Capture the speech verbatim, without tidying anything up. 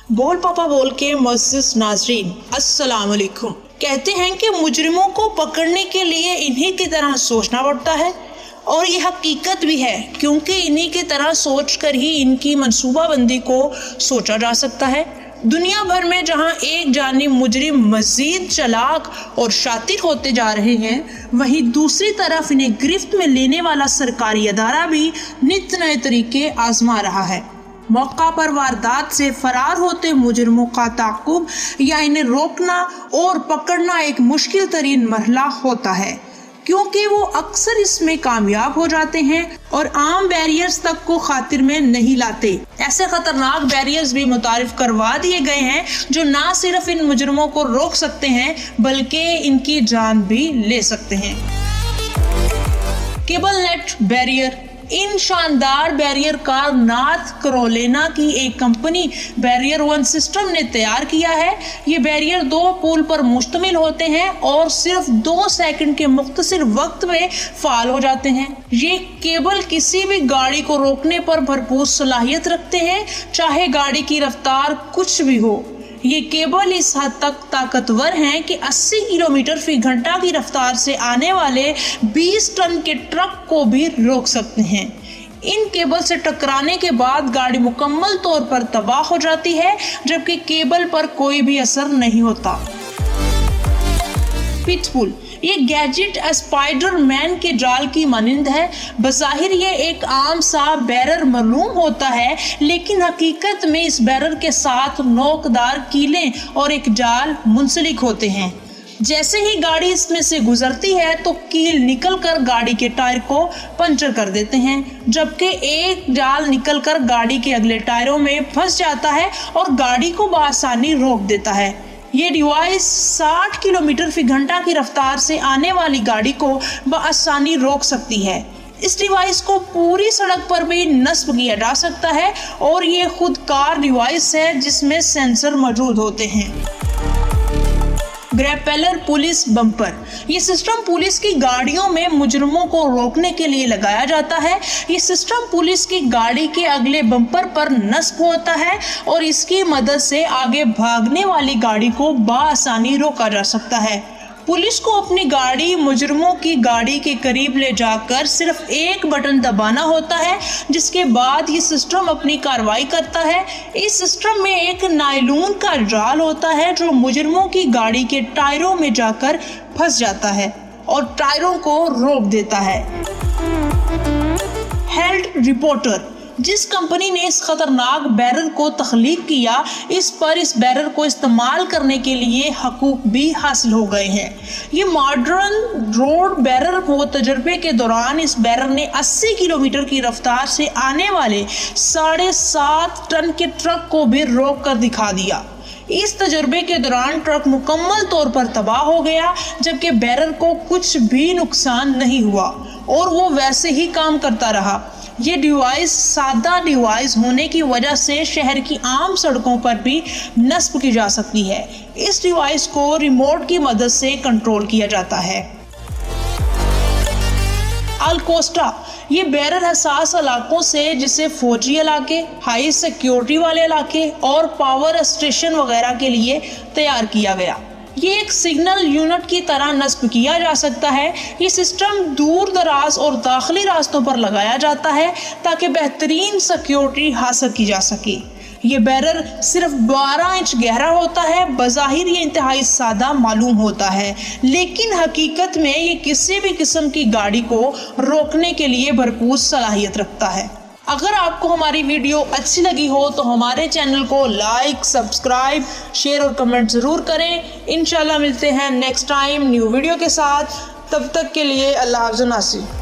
بول پاپا بول کے معزز ناظرین السلام علیکم۔ کہتے ہیں کہ مجرموں کو پکڑنے کے لیے انہی کی طرح سوچنا پڑتا ہے، اور یہ حقیقت بھی ہے کیونکہ انہی کی طرح سوچ کر ہی ان کی منصوبہ بندی کو سوچا جا سکتا ہے۔ دنیا بھر میں جہاں ایک جانب مجرم مزید چلاک اور شاطر ہوتے جا رہے ہیں، وہیں دوسری طرف انہیں گرفت میں لینے والا سرکاری ادارہ بھی نت نئے طریقے آزما رہا ہے۔ موقع پر واردات سے فرار ہوتے مجرموں کا تعاقب یا انہیں روکنا اور پکڑنا ایک مشکل ترین مرحلہ ہوتا ہے، کیونکہ وہ اکثر اس میں کامیاب ہو جاتے ہیں اور عام بیریئرز تک کو خاطر میں نہیں لاتے۔ ایسے خطرناک بیریئرز بھی متعارف کروا دیے گئے ہیں جو نہ صرف ان مجرموں کو روک سکتے ہیں بلکہ ان کی جان بھی لے سکتے ہیں۔ Cable net barrier. ان شاندار بیریئر کا نارتھ کیرولینا کی ایک کمپنی بیریئر ون سسٹم نے تیار کیا ہے۔ یہ بیریئر دو پول پر مشتمل ہوتے ہیں اور صرف دو سیکنڈ کے مختصر وقت میں فعال ہو جاتے ہیں۔ یہ کیبل کسی بھی گاڑی کو روکنے پر بھرپور صلاحیت رکھتے ہیں، چاہے گاڑی کی رفتار کچھ بھی ہو۔ یہ کیبل اس حد تک طاقتور ہیں کہ اسی کلومیٹر فی گھنٹہ کی رفتار سے آنے والے بیس ٹن کے ٹرک کو بھی روک سکتے ہیں۔ ان کیبل سے ٹکرانے کے بعد گاڑی مکمل طور پر تباہ ہو جاتی ہے، جبکہ کیبل پر کوئی بھی اثر نہیں ہوتا۔ پٹ بل۔ یہ گیجٹ اسپائڈر مین کے جال کی مانند ہے۔ بظاہر یہ ایک عام سا بیرر معلوم ہوتا ہے، لیکن حقیقت میں اس بیرر کے ساتھ نوکدار کیلیں اور ایک جال منسلک ہوتے ہیں۔ جیسے ہی گاڑی اس میں سے گزرتی ہے تو کیل نکل کر گاڑی کے ٹائر کو پنچر کر دیتے ہیں، جبکہ ایک جال نکل کر گاڑی کے اگلے ٹائروں میں پھنس جاتا ہے اور گاڑی کو بآسانی روک دیتا ہے۔ یہ ڈیوائس ساٹھ کلومیٹر فی گھنٹہ کی رفتار سے آنے والی گاڑی کو بآسانی روک سکتی ہے۔ اس ڈیوائس کو پوری سڑک پر بھی نصب کیا جا سکتا ہے اور یہ خود کار ڈیوائس ہے جس میں سینسر موجود ہوتے ہیں۔ Grappler police bumper. یہ سسٹم پولیس کی گاڑیوں میں مجرموں کو روکنے کے لیے لگایا جاتا ہے۔ یہ سسٹم پولیس کی گاڑی کے اگلے بمپر پر نصب ہوتا ہے اور اس کی مدد سے آگے بھاگنے والی گاڑی کو بآسانی روکا جا سکتا ہے۔ پولیس کو اپنی گاڑی مجرموں کی گاڑی کے قریب لے جا کر صرف ایک بٹن دبانا ہوتا ہے، جس کے بعد یہ سسٹم اپنی کارروائی کرتا ہے۔ اس سسٹم میں ایک نائلون کا جال ہوتا ہے جو مجرموں کی گاڑی کے ٹائروں میں جا کر پھنس جاتا ہے اور ٹائروں کو روک دیتا ہے۔ Held reporter. جس کمپنی نے اس خطرناک بیرر کو تخلیق کیا، اس پر اس بیرر کو استعمال کرنے کے لیے حقوق بھی حاصل ہو گئے ہیں۔ یہ ماڈرن روڈ بیرر ہو تجربے کے دوران اس بیرر نے اسی کلومیٹر کی رفتار سے آنے والے ساڑھے سات ٹن کے ٹرک کو بھی روک کر دکھا دیا۔ اس تجربے کے دوران ٹرک مکمل طور پر تباہ ہو گیا، جبکہ بیرر کو کچھ بھی نقصان نہیں ہوا اور وہ ویسے ہی کام کرتا رہا۔ یہ ڈیوائس سادہ ڈیوائس ہونے کی وجہ سے شہر کی عام سڑکوں پر بھی نصب کی جا سکتی ہے۔ اس ڈیوائس کو ریموٹ کی مدد سے کنٹرول کیا جاتا ہے۔ الکوسٹا۔ یہ بیرر حساس علاقوں سے جسے فوجی علاقے، ہائی سیکیورٹی والے علاقے اور پاور اسٹیشن وغیرہ کے لیے تیار کیا گیا۔ یہ ایک سگنل یونٹ کی طرح نصب کیا جا سکتا ہے۔ یہ سسٹم دور دراز اور داخلی راستوں پر لگایا جاتا ہے تاکہ بہترین سیکیورٹی حاصل کی جا سکے۔ یہ بیرر صرف بارہ انچ گہرا ہوتا ہے۔ بظاہر یہ انتہائی سادہ معلوم ہوتا ہے، لیکن حقیقت میں یہ کسی بھی قسم کی گاڑی کو روکنے کے لیے بھرپور صلاحیت رکھتا ہے۔ اگر آپ کو ہماری ویڈیو اچھی لگی ہو تو ہمارے چینل کو لائک، سبسکرائب، شیئر اور کمنٹ ضرور کریں۔ انشاءاللہ ملتے ہیں نیکسٹ ٹائم نیو ویڈیو کے ساتھ۔ تب تک کے لیے اللہ حافظ ناصر۔